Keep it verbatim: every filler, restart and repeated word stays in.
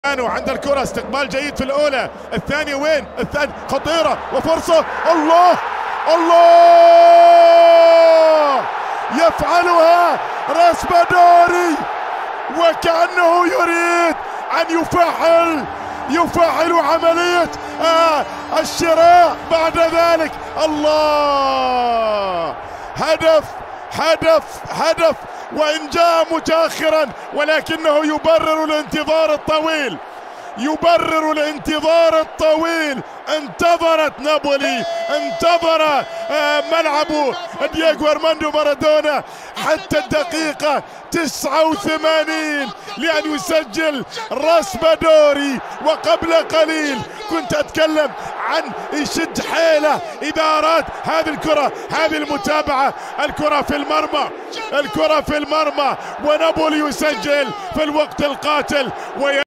عند الكرة استقبال جيد في الأولى، الثانية وين؟ الثانية خطيرة وفرصة. الله الله يفعلها راسبادوري وكأنه يريد أن يفعل يفعل عملية آه الشراء بعد ذلك. الله هدف هدف هدف وإن جاء متأخرا ولكنه يبرر الانتظار الطويل، يبرر الانتظار الطويل. انتظرت نابولي، انتظر ملعب دييغو أرماندو مارادونا حتى الدقيقة تسعة وثمانين لأن يسجل راسبادوري. وقبل قليل كنت أتكلم عن يشد حيله إذا أراد هذه الكرة، هذه المتابعة. الكرة في المرمى، الكرة في المرمى ونابولي يسجل في الوقت القاتل.